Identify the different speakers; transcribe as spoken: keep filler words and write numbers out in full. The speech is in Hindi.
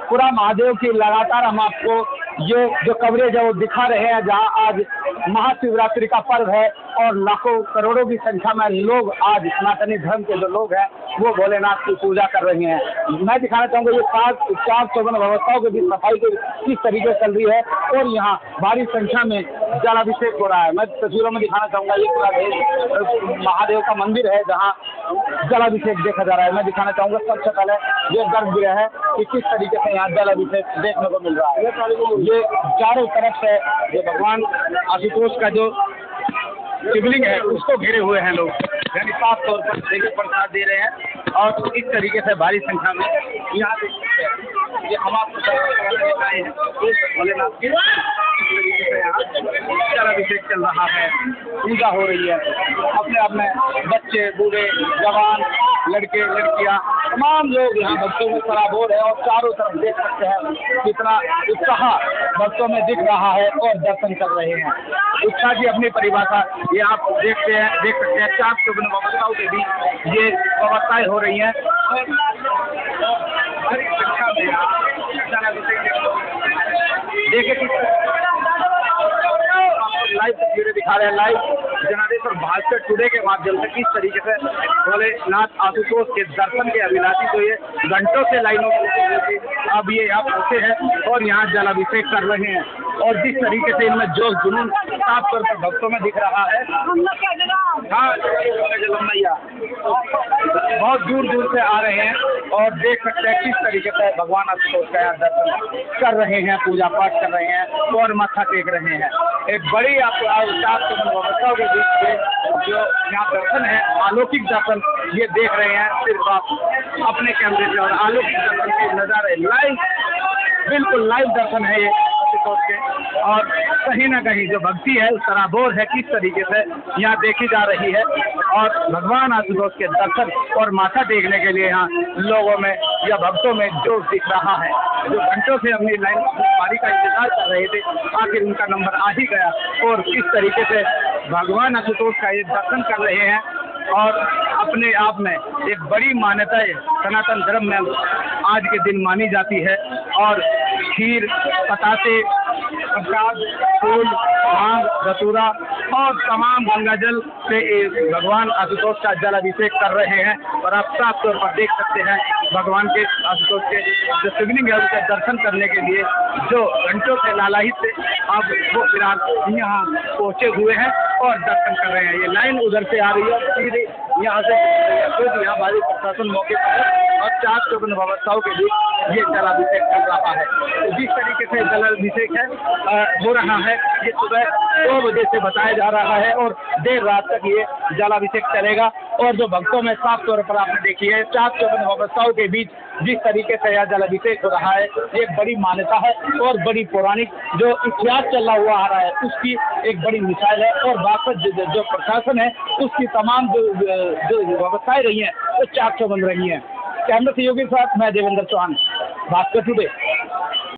Speaker 1: पूरा महादेव की लगातार हम आपको ये जो कवरेज है वो दिखा रहे हैं, जहां आज महाशिवरात्रि का पर्व है और लाखों करोड़ों की संख्या में लोग आज सनातनी धर्म के जो लोग हैं वो भोलेनाथ की पूजा कर रहे हैं। मैं दिखाना चाहूँगा ये सात चार चौवन व्यवस्थाओं के बीच सफाई के किस तरीके चल रही है और यहाँ भारी संख्या में जलाभिषेक हो रहा है। मैं तस्वीरों में दिखाना चाहूँगा ये पूरा महादेव का मंदिर है जहाँ जलाभिषेक देखा जा रहा है। मैं दिखाना चाहूँगा सबसे पहले ये गर्भगृह है कि किस तरीके से यहाँ जलाभिषेक देखने को मिल रहा है। ये चारों तरफ से ये भगवान आशुतोष का जो शिवलिंग है उसको घेरे हुए हैं लोग, यानी साफ तौर पर देखिए प्रसाद दे रहे हैं और इस तरीके से भारी संख्या में यहाँ देख सकते हैं। ये हम आपको भोलेनाथ के तरीके से यहाँ जलाभिषेक चल रहा है, पूजा हो रही है। अपने आप में बच्चे, बूढ़े, जवान, लड़के, लड़कियां, तमाम लोग यहाँ भक्तों में सराबोर है और चारों तरफ देख सकते हैं कितना उत्साह भक्तों में दिख रहा है और दर्शन कर रहे हैं। उत्साह की अपनी परिभाषा ये आप देखते हैं देख सकते हैं चार चौवन व्यवस्थाओं के बीच ये व्यवस्थाएं हो रही हैं। देखिए लाइव तस्वीरें दिखा रहे हैं, लाइव जनादेश्वर भास्कर टुडे के माध्यम से किस तरीके से भोलेनाथ आशुतोष के दर्शन के अभिलाषी तो ये घंटों से लाइनों में अब ये यहाँ पहुंचे हैं और यहाँ जलाभिषेक कर रहे हैं और जिस तरीके से इनमें जोश जुनून साफ तौर पर भक्तों में दिख रहा है। हाँ, मैया बहुत दूर दूर से आ रहे हैं और देख सकते हैं किस तरीके से भगवान आशुतोष का यहाँ दर्शन कर रहे हैं, पूजा पाठ कर रहे हैं और माथा टेक रहे हैं। एक बड़ी आपको चार व्यवस्थाओं के बीच में जो यहाँ दर्शन है, अलौकिक दर्शन ये देख रहे हैं सिर्फ आप अपने कैमरे से और अलौकिक दर्शन के नज़ारे लाइव, बिल्कुल लाइव दर्शन है ये आशुतोष के। और कहीं ना कहीं जो भक्ति है उस सराबोर है किस तरीके से यहाँ देखी जा रही है और भगवान आशुतोष के दर्शन और माथा टेकने के लिए यहाँ लोगों में या भक्तों में जोश दिख रहा है। जो घंटों से अपनी लाइन पारी का इंतजार कर रहे थे, आखिर उनका नंबर आ ही गया और किस तरीके से भगवान आशुतोष का ये दर्शन कर रहे हैं और अपने आप में एक बड़ी मान्यता है सनातन धर्म में आज के दिन मानी जाती है। और खीर, पतासे, प्रसाद, फूल, भांग, धतूरा और तमाम गंगा जल से भगवान आशुतोष का जल अभिषेक कर रहे हैं और आप साफ तौर पर देख सकते हैं भगवान के आशुतोष के जो शिवलिंग है उसके दर्शन करने के लिए जो घंटों से लालायित थे अब वो फिलहाल यहाँ पहुँचे हुए हैं और दर्शन कर रहे हैं। ये लाइन उधर से आ रही है सीधे यहाँ से खुद यहाँ भारी प्रशासन मौके पर और चार चौवन व्यवस्थाओं के बीच ये जलाभिषेक चल रहा है। तो जिस तरीके से जलाभिषेक है आ, हो रहा है ये सुबह दो बजे से बताया जा रहा है और देर रात तक ये जलाभिषेक चलेगा। और जो भक्तों में साफ तौर पर आपने देखी है चार चौवन व्यवस्थाओं के बीच जिस तरीके से यह जलाभिषेक हो रहा है ये एक बड़ी मान्यता है और बड़ी पौराणिक जो इतिहास चला हुआ आ रहा है उसकी एक बड़ी मिसाल है। और बाकी जो, जो प्रशासन है उसकी तमाम जो जो व्यवस्थाएं रही हैं वो चाक चौबंद रही हैं। कैमरा सहयोगी के साथ मैं देवेंद्र चौहान, भास्कर टुडे।